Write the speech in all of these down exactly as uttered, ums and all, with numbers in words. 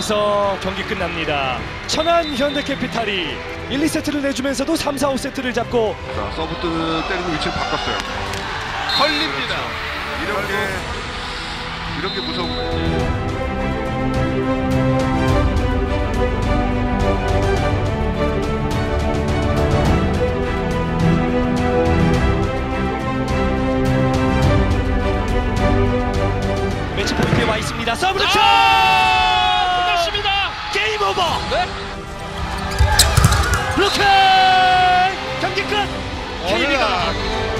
점수서 경기 끝납니다. 천안 현대캐피탈이 일, 이 세트를 내주면서도 삼, 사, 오 세트를 잡고 자, 서브 때리는 위치를 바꿨어요. 걸립니다. 이런 게 이런 게 무서운 거예요. 매치 포인트에 와 있습니다. 서브 득점! 끝났습니다. 게임 오버! 네. 블로킹! 경기 끝! 케이비가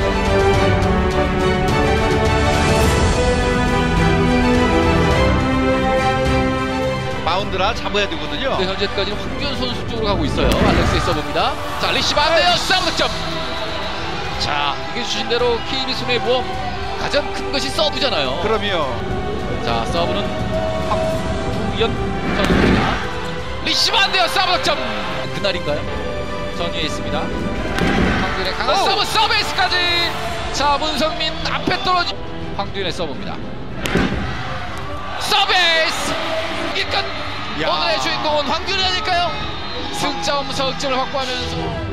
마운드라 잡아야 되거든요. 네, 현재까지는 황규현 선수 쪽으로 가고 있어요. 알렉스의 서브입니다. 자, 리시브 안 돼요. 서브 득점. 자, 이게 주신 대로 케이비에스 손해보험 가장 큰 것이 서브잖아요. 그럼요. 자, 서브는 황규현 선수입니다. 리시브 안 돼요. 서브 득점. 그날인가요? 전유했습니다. 황규현의 강한 오! 서브, 서브에이스까지. 자, 문성민 앞에 떨어지. 황규현의 서브입니다. 서브에이스. 이 끝. 야. 오늘의 주인공은 황규현이 아닐까요? 승점 석점을 확보하면서